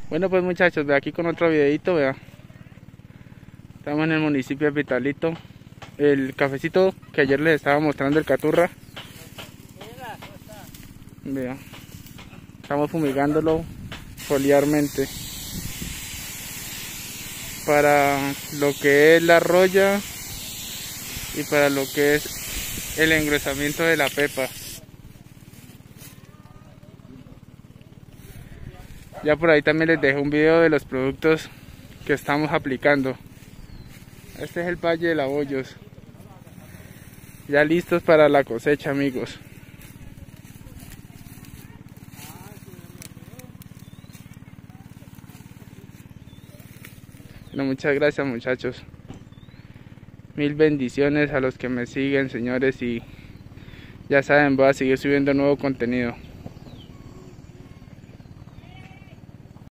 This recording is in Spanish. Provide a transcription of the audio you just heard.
Bueno pues muchachos, ve aquí con otro videito, vea. Estamos en el municipio de Pitalito. El cafecito que ayer les estaba mostrando, el Caturra. Vea. Estamos fumigándolo foliarmente. Para lo que es la roya y para lo que es el engrosamiento de la pepa. Ya por ahí también les dejé un video de los productos que estamos aplicando. Este es el Valle de Laboyos. Ya listos para la cosecha, amigos. Bueno, muchas gracias muchachos. Mil bendiciones a los que me siguen, señores, y ya saben, voy a seguir subiendo nuevo contenido.